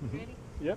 Ready? Yep.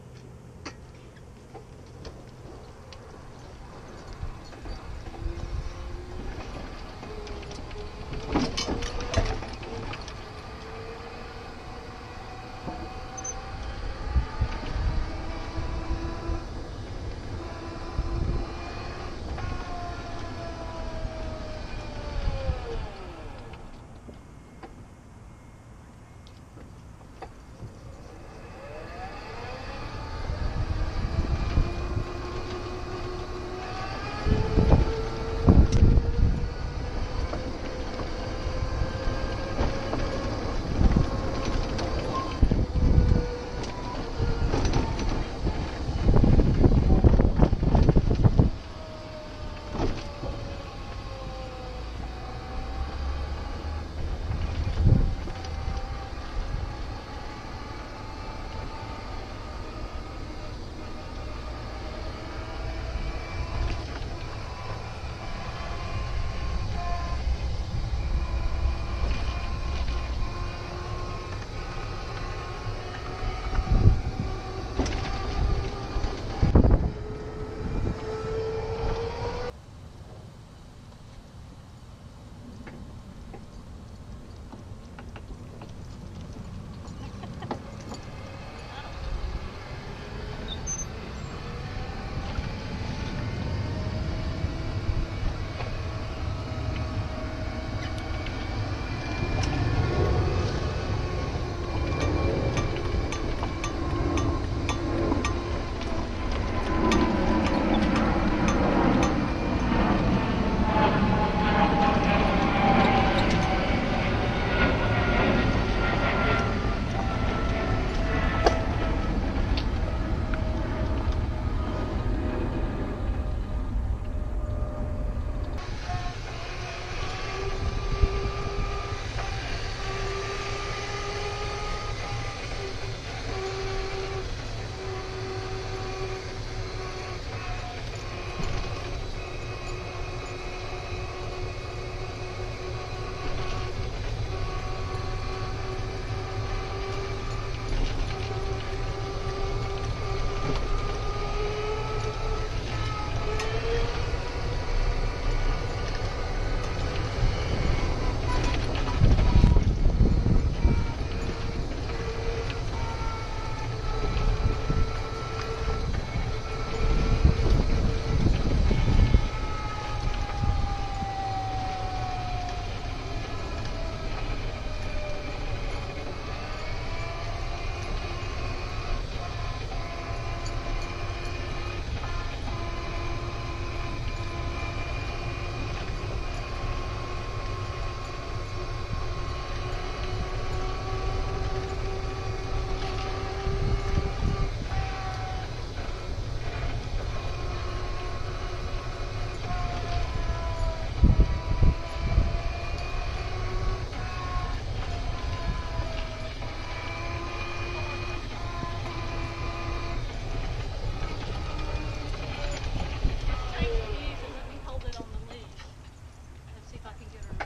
Take the keys and let me hold it on the leash. Let's see if I can get her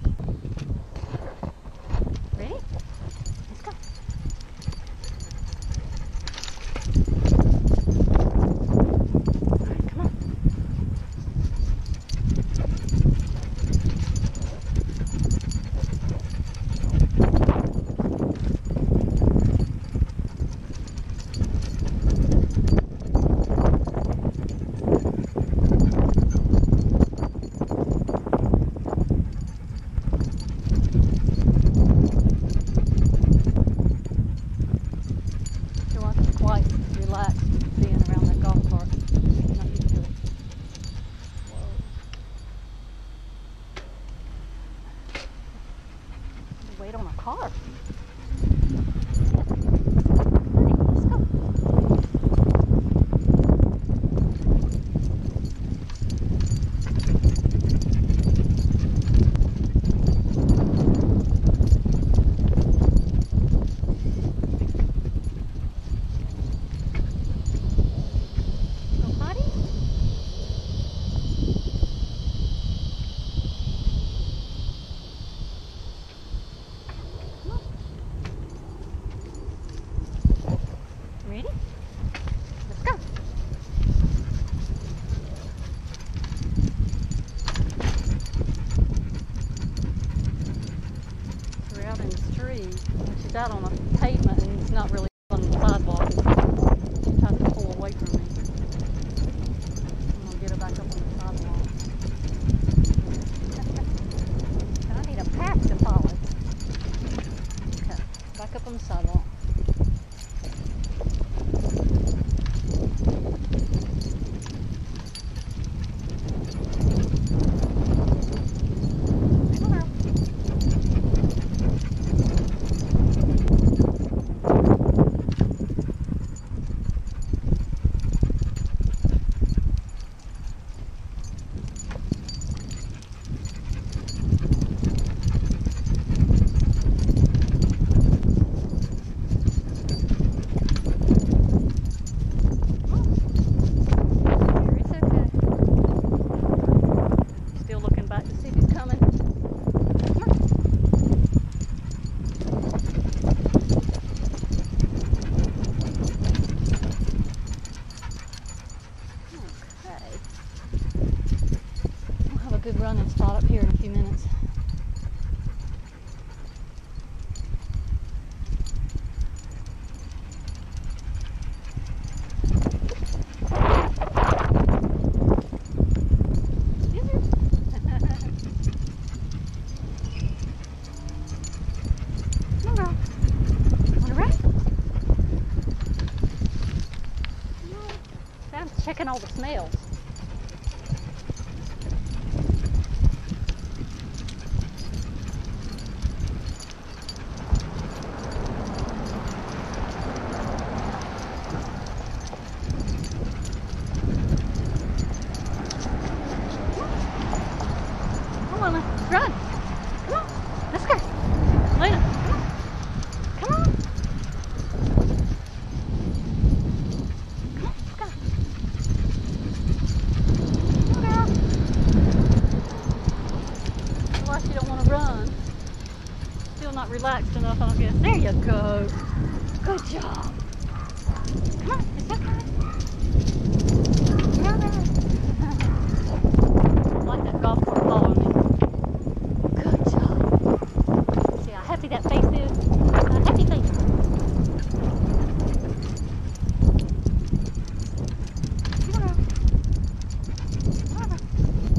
drawn. Ready? Let's go. Alright, come on. She wants to quite relax being around that golf cart. She's not used to it. Whoa. Wait on a car. Let's go. Go potty? Come on. see. She's out on a pavement and it's not really on the sidewalk. She tries to pull away from me. I'm gonna get her back up on the sidewalk. And I need a path to follow. Okay, back up on the sidewalk. Good running spot up here in a few minutes. I'm checking all the smells. Run! Come on! Let's go! Lena, come on! Come on! Come on, let's go! Come on, girl! Otherwise you don't want to run. Still not relaxed enough, I guess. There you go! Good job! Come on, it's okay! Come on! I like that golf cart following me. Happy that face is. Happy face. Come on. Come on.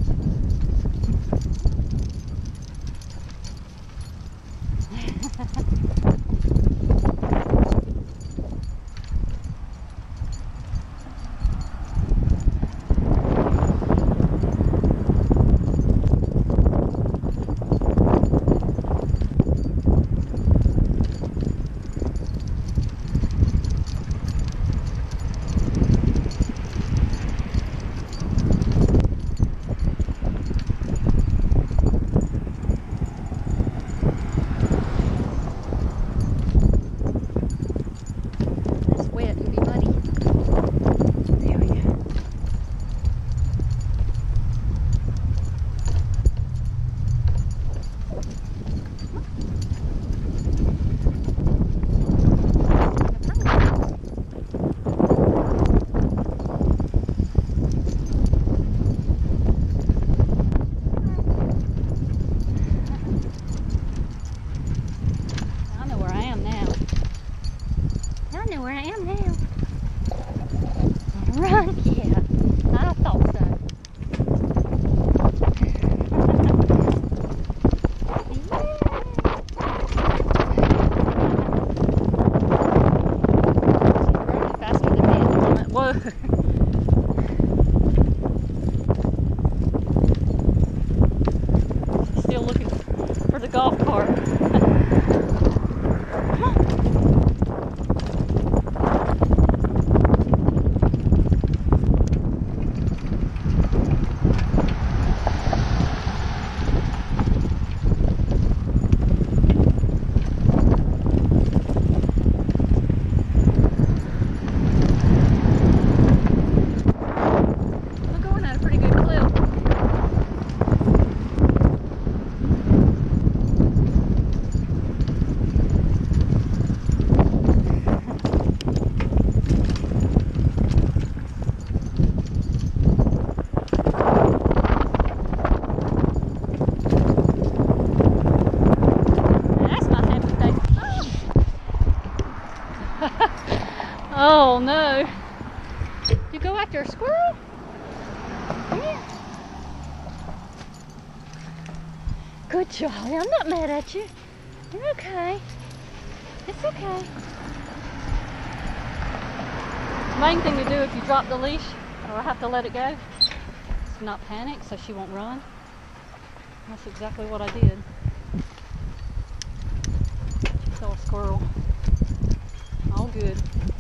Where I am now. Run, yeah. I thought so. She's running faster than me at the moment. Whoa. She's still looking for the golf cart. no. You go after a squirrel? Come here. Good Charlie, I'm not mad at you. You're okay. It's okay. Main thing to do if you drop the leash or have to let it go is not panic so she won't run. That's exactly what I did. She saw a squirrel. All good.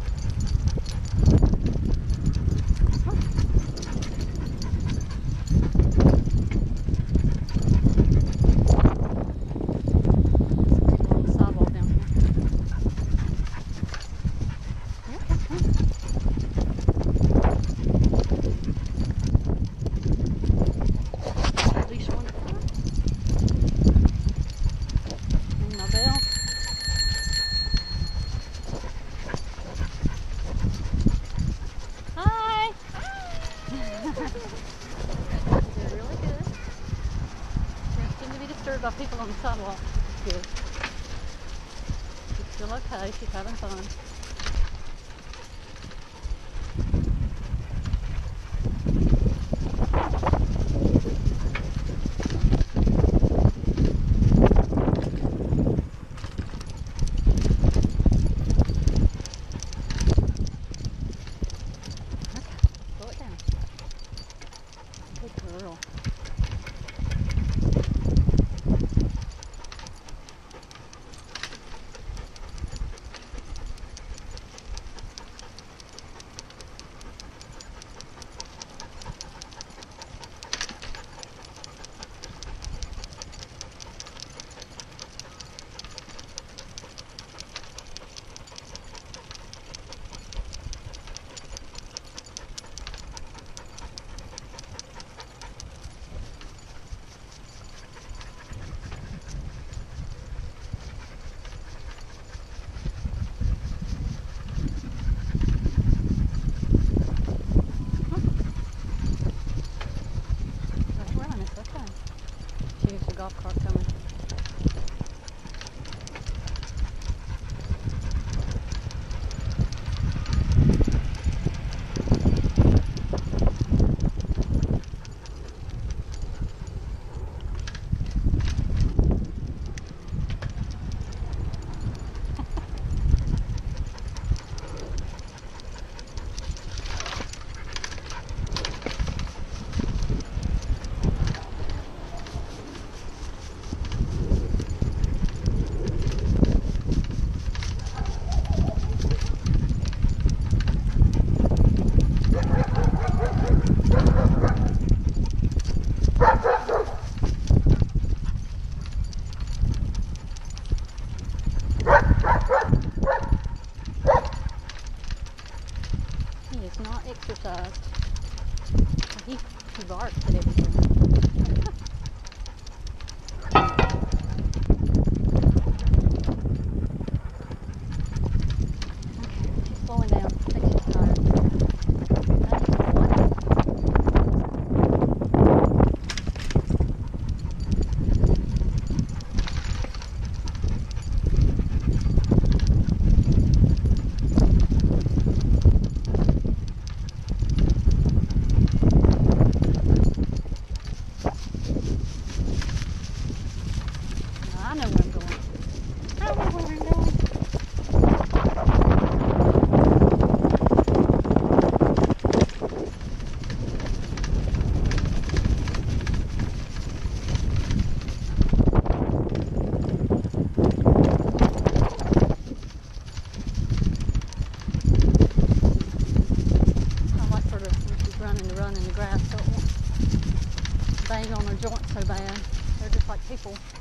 They're really good. They seem to be disturbed by people on the sidewalk. It's good. She's still okay. She's having fun. Good girl. Here's the golf cart coming. He is not exercised. He barks at everything. She's slowing down. I think she's tired. I know where I'm going. I know where I'm going. I like for her when she's running to run in the grass so it won't bang on her joints so bad. They're just like people.